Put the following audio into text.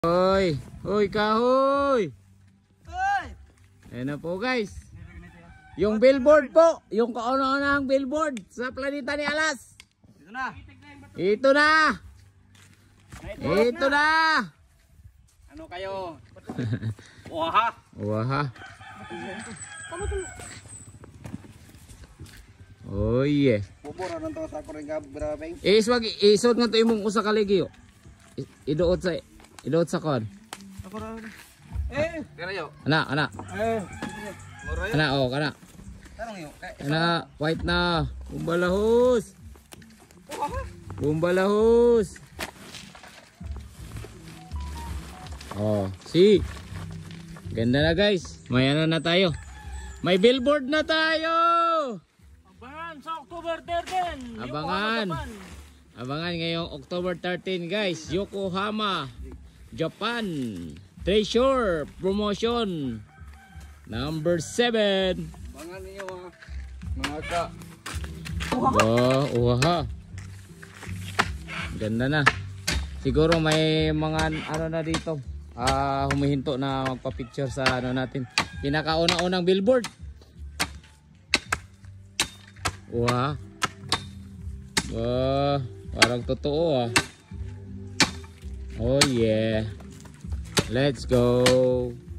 Hoy, hoy kahoy. Ayan na po guys. Yung billboard po, yung kauna-unahang billboard sa planeta ni Alas. Ito na. Ito na. Ito na. Ano kayo? Waha. Waha. Oh yeah. Bubura nang to sa kuring grabeng. Isod nga to imong usa ka ligi. Iduot sa kon. Ako ra. Karayo. Ana. Moray. Ana oh, kana. Tarong yo. Ana, white na. Bumbalahos. Bumbalahos. Oh, see. Ganda na guys. May ano na tayo. May billboard na tayo. Abangan sa October 13. Abangan. Abangan ngayong October 13 guys. Yokohama, Japan. Treasure promotion number 7. Bangan niyo mga ka. Oh, uha. Ganda na. Siguro may mga ano na dito. Humihinto na magpa-picture sa ano natin. Pinakauna-unang billboard. Wow. Parang totoo ah. Oh yeah. Let's go.